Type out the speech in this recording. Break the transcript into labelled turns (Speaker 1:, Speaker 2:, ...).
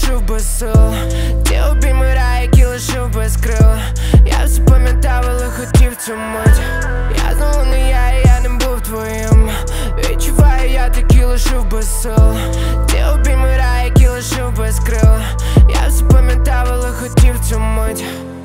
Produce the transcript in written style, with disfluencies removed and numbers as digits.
Speaker 1: лишив без сил. Ті обійми рай, які лишив без крил. Я все пам'ятав, але хотів цю мить. Я знову не я, і я не був твоїм. Відчуваю, я таки лишив без сил. Ті обійми рай, які лишив без крил. Я все пам'ятав, але хотів цю мить.